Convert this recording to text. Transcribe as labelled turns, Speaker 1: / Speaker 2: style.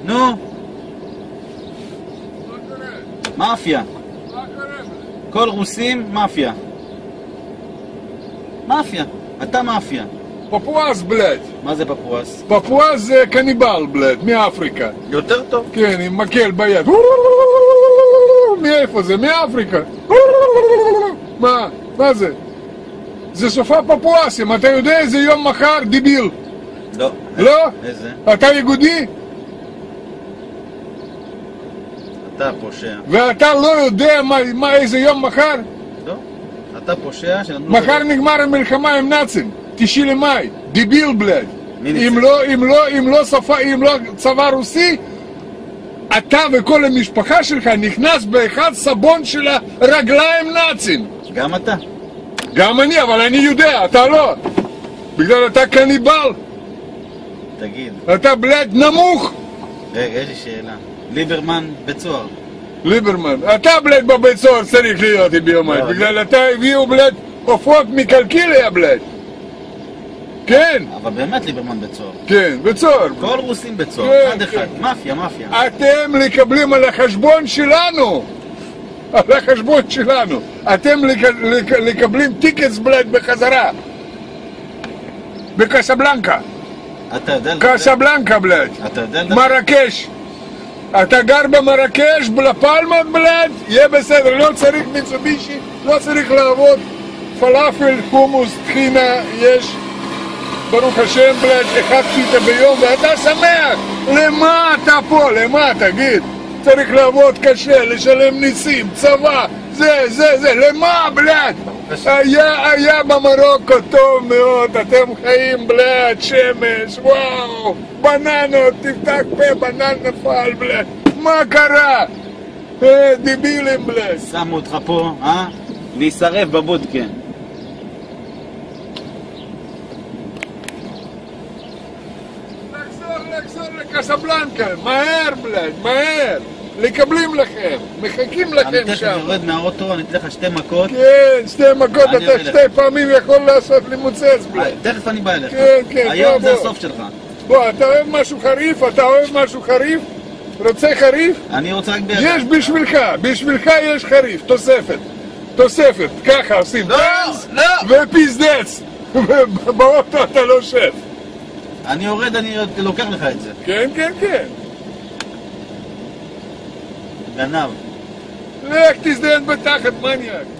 Speaker 1: נו. מאפיה. כל רוסים מאפיה. מאפיה. אתה מאפיה.
Speaker 2: פפואס, בלד.
Speaker 1: מה זה פפואס?
Speaker 2: פפואס זה קניבל, בלד, מאפריקה.
Speaker 1: יותר טוב.
Speaker 2: כן, עם מקל ביד. מאיפה זה? מאפריקה. מה זה? זה סופה פפואסים, אתה יודע איזה יום מחר, דיביל?
Speaker 1: לא.
Speaker 2: לא?
Speaker 1: איזה?
Speaker 2: אתה יהודי?
Speaker 1: אתה פושע.
Speaker 2: ואתה לא יודע איזה יום מחר?
Speaker 1: לא. אתה פושע שנתנו...
Speaker 2: מחר נגמר המלחמה עם נאצים, 9 למאי, דיביל בלד. אם לא צבא רוסי, אתה וכל המשפחה שלך נכנס באחד סבון של הרגליים נאצים.
Speaker 1: גם אתה?
Speaker 2: גם אני, אבל אני יודע, אתה לא. בגלל אתה קניבל.
Speaker 1: תגיד.
Speaker 2: אתה בלד נמוך.
Speaker 1: רגע, יש לי שאלה. ליברמן בצוהר.
Speaker 2: ליברמן, אתה בלד בבית סוהר צריך להיות ביומיים. בגלל אתה הביאו בלד עופות מקלקיליה בלד. כן.
Speaker 1: אבל באמת ליברמן בצוהר.
Speaker 2: כן, בצוהר.
Speaker 1: כל רוסים בצוהר, אחד אחד. מאפיה, מאפיה.
Speaker 2: אתם מקבלים על החשבון שלנו. על החשבון שלנו. אתם מקבלים טיקטס בלד בחזרה. בקסבלנקה.
Speaker 1: אתה יודע...
Speaker 2: קסבלנקה בלד.
Speaker 1: אתה יודע...
Speaker 2: מרקש. אתה גר במרקש, בלפלמה בלד, יהיה בסדר, לא צריך מיצובישי, לא צריך לעבוד. פלאפל, חומוס, טחינה, יש. ברוך השם בלד, 1 פיתה ביום, ואתה שמח. למה אתה פה? למה? תגיד. צריך לעבוד קשה, לשלם ניסים, צבא, זה, למה בלד? היה במרוקו טוב מאוד, אתם חיים בלד, שמש, וואו, בננות, תפתח פה, בנן נפל בלד, מה קרה? דיבילים בלד.
Speaker 1: שמו אותך פה, להישרף בבודקה.
Speaker 2: לחזור לקסבלנקה, מהר בלד, מהר. לקבלים לכם, מחכים לכם שם.
Speaker 1: אני תכף יורד מהאוטו, אני אתן לך 2 מכות.
Speaker 2: כן, 2 מכות, אתה 2 פעמים יכול לעשות לי מוצץ בלד.
Speaker 1: תכף אני בא אליך.
Speaker 2: כן,
Speaker 1: היום זה הסוף שלך.
Speaker 2: בוא, אתה אוהב משהו חריף? אתה אוהב משהו חריף? רוצה חריף?
Speaker 1: אני רוצה רק בידך.
Speaker 2: יש בשבילך יש חריף, תוספת, ככה עושים.
Speaker 1: לא!
Speaker 2: ופיזדץ. באוטו אתה לא שף.
Speaker 1: אני יורד, אני לוקח לך את זה.
Speaker 2: כן.
Speaker 1: גנב.
Speaker 2: לך תזדיין בתחת, מניאק.